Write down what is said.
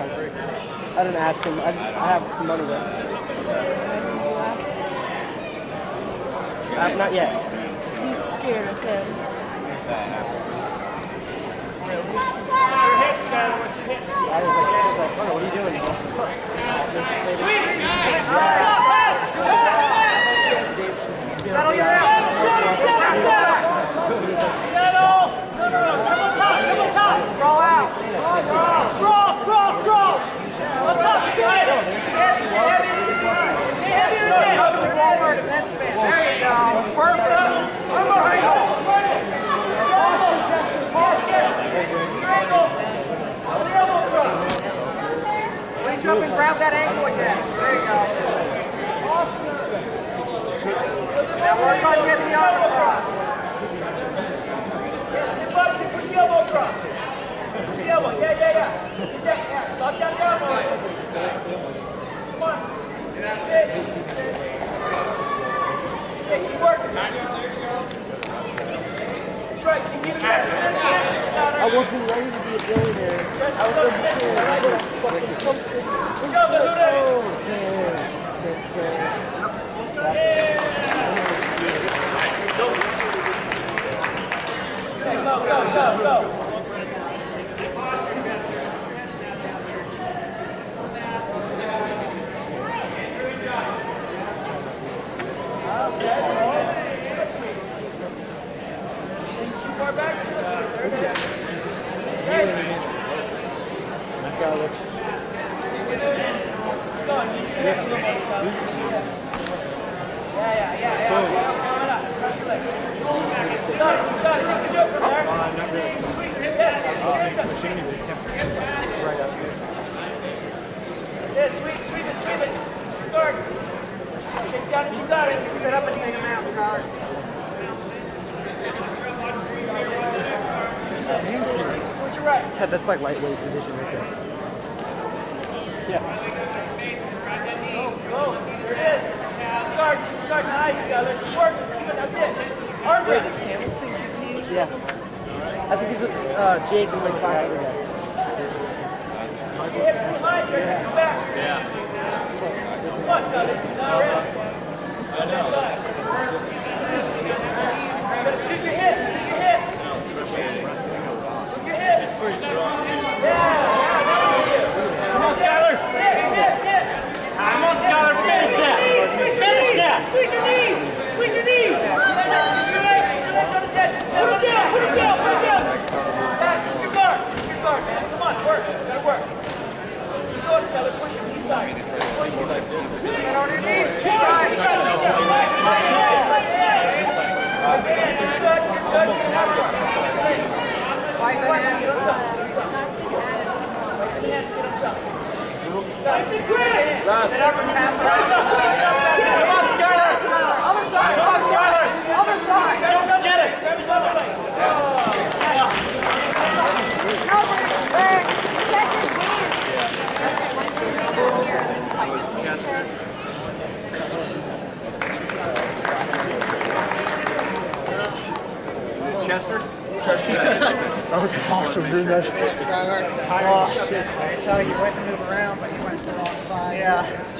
I didn't ask him. I have some money there. Not yet. He's scared of him. Really? I was like, oh, what are you doing? Settle your ass! Settle! No, come on top! Sprawl out! Sprawl! On top, stay heavy! Stay heavy in his head! There you go! Perfect! One more angle! Yes! Triangle! The elbow cross! Reach up and grab that ankle again. There you go. Now work on getting the elbow across. Yes, hip up, you push the elbow across. Push the elbow, yeah. Lock down the elbow. Come on. Okay, keep working. That's right, keep giving that. I wasn't ready to be a billionaire. I was ready to be something. Oh, damn. Go. Too far back. That guy looks. Yeah. Coming up. Press your leg. Got it. You can do it from there. Not really. Right up here. Yeah, sweep it. Guard. Kick down if you got it. Set up and take him out, Skyler. Switch your right. Ted, that's like lightweight division right there. Yeah. Go. There it is. Guard. Nice, Skyler. Keep working. Keep it. That's it. Arm Wait, grip. is Hamilton competing? Yeah. I think he's with Jake and like 5 other guys. Hips behind you. Hips back. Yeah. Come on, Skyler. Now rest. Scoot your hips. Come on, Skyler. Hips. Come on, Skyler. Finish that. Squeeze your knees. Push your legs on his head. Put him down. Back. Keep your guard, man. Come on, work. Gotta work. Keep going, Skyler. Push him. He's tight. Push him. Get on your knees. Keep tight. You're good. Push your legs. Fight the hands. Get on top. Fight the hands. Get on top. That's the grip. Set up and pass around. Come on, Skyler. Other side. Come on, Skyler. Other side. Get it. Grab his other leg. Check his hands. Once you make it here, then fight his hands. Chester? Oh, awesome, dude. That's Skyler. oh, shit. I tell you, he went to move around, but he went to the wrong side. Yeah.